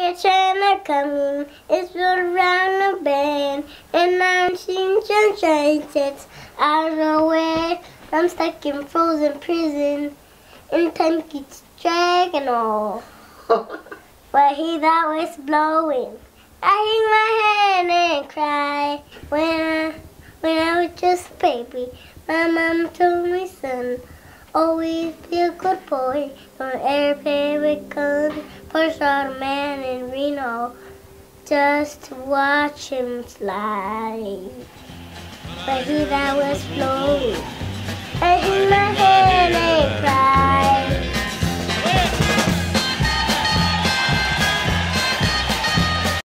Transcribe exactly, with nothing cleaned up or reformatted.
a train a coming, it's around the bend, and I'm seeing some train sets out of nowhere. I'm stuck in frozen prison, and time keeps dragging on. But he's always blowing. I hang my head and cry when I, when I was just a baby. My mom told me, son, always be a good boy. Don't ever play with guns. First saw the man in Reno, just to watch him slide. But he that was blowing. I hang my head